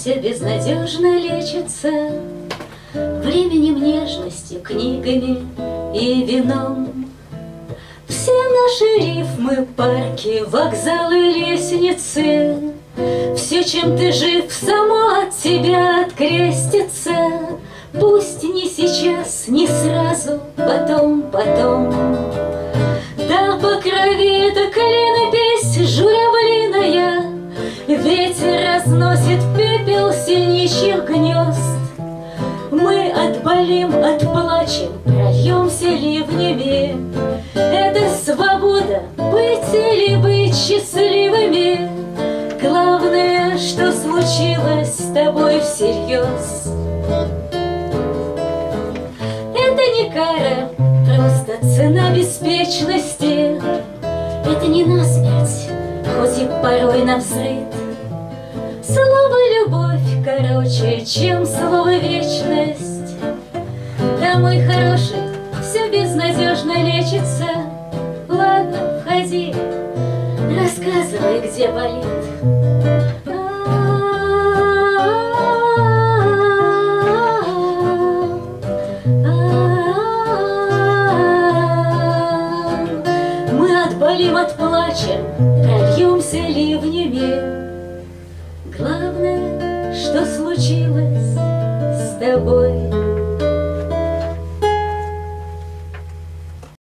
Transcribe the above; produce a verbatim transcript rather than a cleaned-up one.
все безнадежно лечится временем, нежностью, книгами и вином. Все наши рифмы, парки, вокзалы, лестницы, все, чем ты жив, само от тебя открестится. Пусть не сейчас, не сразу, потом, потом. Да по крови эта клинопись журавлиная, ветер разносит пепел синичьих гнезд. Мы отболим, отплачем, прольемся ливнями. Это свобода, быть или быть счастливыми. Главное, что случилось с тобой всерьез. Это не кара, просто цена беспечности. Это не насмерть, хоть и порой навзрыд. Слово «любовь» короче, чем слово «вечность». Да, мой хороший, все безнадежно лечится. Ладно, входи, рассказывай, где болит. Мы отболим, отплачем, прольемся ливнями. Главное, что случилось с тобой